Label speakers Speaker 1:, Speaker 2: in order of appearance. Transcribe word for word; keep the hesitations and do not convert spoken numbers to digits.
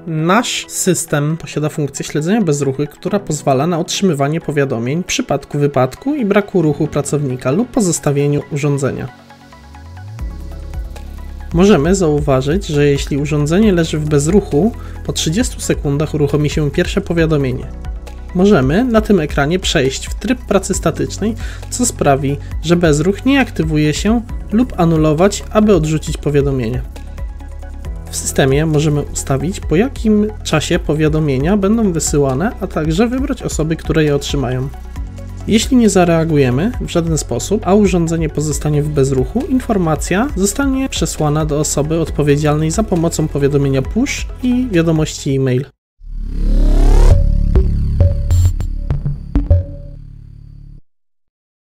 Speaker 1: Nasz system posiada funkcję śledzenia bezruchu, która pozwala na otrzymywanie powiadomień w przypadku wypadku i braku ruchu pracownika lub pozostawieniu urządzenia. Możemy zauważyć, że jeśli urządzenie leży w bezruchu, po trzydziestu sekundach uruchomi się pierwsze powiadomienie. Możemy na tym ekranie przejść w tryb pracy statycznej, co sprawi, że bezruch nie aktywuje się lub anulować, aby odrzucić powiadomienie. W systemie możemy ustawić, po jakim czasie powiadomienia będą wysyłane, a także wybrać osoby, które je otrzymają. Jeśli nie zareagujemy w żaden sposób, a urządzenie pozostanie w bezruchu, informacja zostanie przesłana do osoby odpowiedzialnej za pomocą powiadomienia push i wiadomości e-mail.